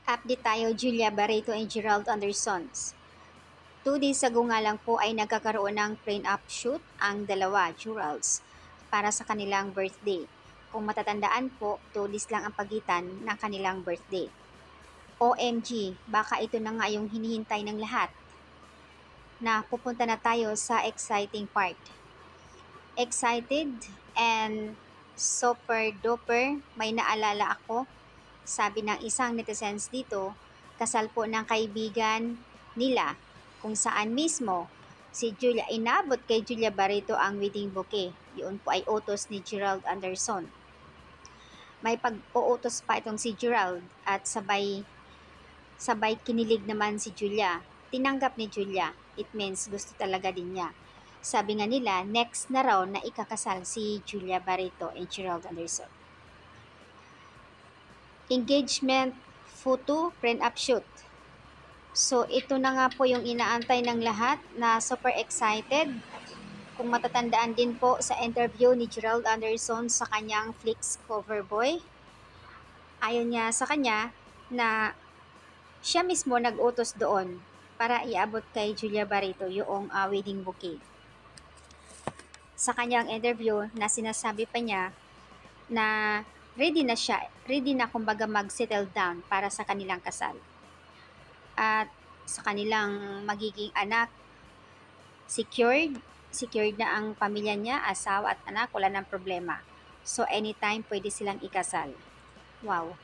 Update tayo, Julia Barreto and Gerald Andersons. 2 days ago nga lang po ay nagkakaroon ng prenup shoot ang dalawa, Jurals, para sa kanilang birthday. Kung matatandaan po, 2 days lang ang pagitan ng kanilang birthday. OMG, baka ito na nga yung hinihintay ng lahat. Na pupunta na tayo sa exciting part. Excited and super duper, may naalala ako. Sabi ng isang netizens dito, kasal po ng kaibigan nila kung saan mismo si Julia, inabot kay Julia Barreto ang wedding bouquet. Yun po ay utos ni Gerald Anderson. May pag-uutos pa itong si Gerald at sabay kinilig naman si Julia. Tinanggap ni Julia. It means gusto talaga din niya. Sabi nga nila, next na raw na ikakasal si Julia Barreto and Gerald Anderson. Engagement photo, prenup shoot. So, ito na nga po yung inaantay ng lahat na super excited. Kung matatandaan din po sa interview ni Gerald Anderson sa kanyang Flix Cover Boy, ayon niya sa kanya na siya mismo nag-utos doon para iabot kay Julia Barreto yung wedding bouquet. Sa kanyang interview na sinasabi pa niya na ready na kumbaga mag-settle down para sa kanilang kasal. At sa kanilang magiging anak, secured na ang pamilya niya, asawa at anak, wala nang problema. So anytime pwede silang ikasal. Wow.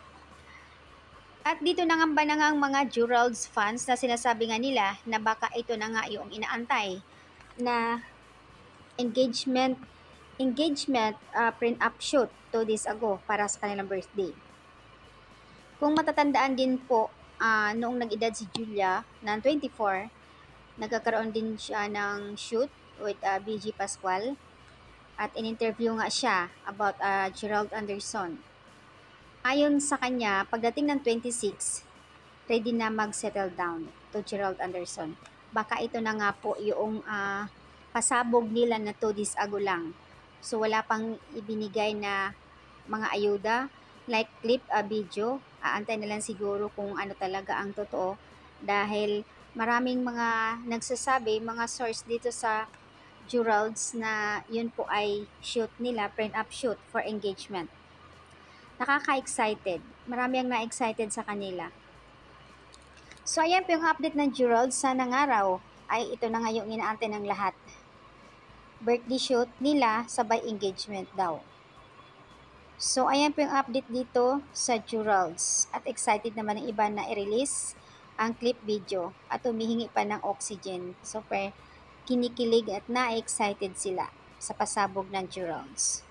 At dito nangamba na nga ang mga Jurals fans na sinasabi nga nila na baka ito na nga yung inaantay na engagement prenup shoot 2 days ago para sa kanilang birthday. Kung matatandaan din po, noong nag-edad si Julia ng 24, nagkakaroon din siya ng shoot with BG Pascual at in-interview nga siya about Gerald Anderson. Ayon sa kanya, pagdating ng 26, ready na mag-settle down to Gerald Anderson. Baka ito na nga po yung pasabog nila na 2 days ago lang. So wala pang ibinigay na mga ayuda like clip, video. Aantay na lang siguro kung ano talaga ang totoo dahil maraming mga nagsasabi, mga source dito sa Jurals na yun po ay shoot nila, prenup shoot for engagement. Nakaka-excited. Marami ang na-excited sa kanila. So ayan po yung update ng Jurals. Sana nga raw ay ito na nga yung inaantay ng lahat. Birthday shoot nila sabay engagement daw. So, ayan po yung update dito sa Jurals. At excited naman ng iba na i-release ang clip video at humihingi pa ng oxygen. Super kinikilig at na-excited sila sa pasabog ng Jurals.